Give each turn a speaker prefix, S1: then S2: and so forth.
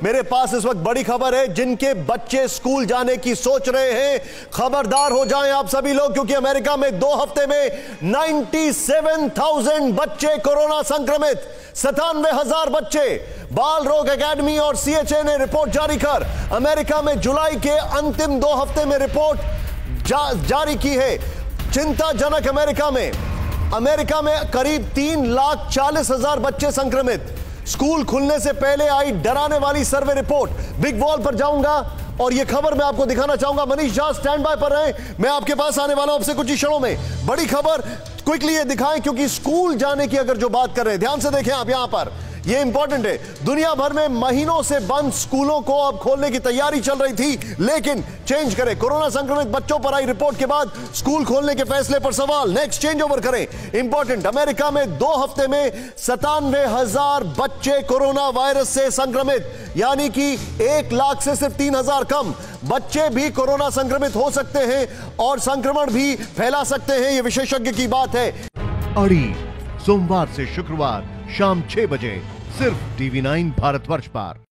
S1: मेरे पास इस वक्त बड़ी खबर है। जिनके बच्चे स्कूल जाने की सोच रहे हैं, खबरदार हो जाएं आप सभी लोग, क्योंकि अमेरिका में 2 हफ्ते में 97,000 बच्चे कोरोना संक्रमित, 97,000 बच्चे। बाल रोग एकेडमी और CHA ने रिपोर्ट जारी कर अमेरिका में जुलाई के अंतिम 2 हफ्ते में रिपोर्ट जारी की है। चिंताजनक अमेरिका में करीब 3,40,000 बच्चे संक्रमित। स्कूल खुलने से पहले आई डराने वाली सर्वे रिपोर्ट। बिग वॉल पर जाऊंगा और यह खबर मैं आपको दिखाना चाहूंगा। मनीष झा स्टैंड बाय पर रहें, मैं आपके पास आने वाला हूं आपसे कुछ ही क्षणों में। बड़ी खबर क्विकली ये दिखाएं, क्योंकि स्कूल जाने की अगर जो बात कर रहे हैं, ध्यान से देखें आप यहां पर, ये इंपॉर्टेंट है। दुनिया भर में महीनों से बंद स्कूलों को अब खोलने की तैयारी चल रही थी, लेकिन चेंज करें। कोरोना संक्रमित बच्चों पर आई रिपोर्ट के बाद स्कूल खोलने के फैसले पर सवाल। नेक्स्ट चेंज ओवर करें। इंपॉर्टेंट, अमेरिका में 2 हफ्ते में 97,000 बच्चे कोरोना वायरस से संक्रमित, यानी कि 1 लाख से सिर्फ 3,000 कम। बच्चे भी कोरोना संक्रमित हो सकते हैं और संक्रमण भी फैला सकते हैं, यह विशेषज्ञ की बात है।
S2: अड़ी सोमवार से शुक्रवार शाम 6 बजे सिर्फ TV9 भारतवर्ष पर।